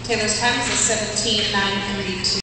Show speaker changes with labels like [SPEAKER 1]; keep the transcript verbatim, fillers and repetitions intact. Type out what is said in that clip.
[SPEAKER 1] Taylor's time is a seventeen nine three two.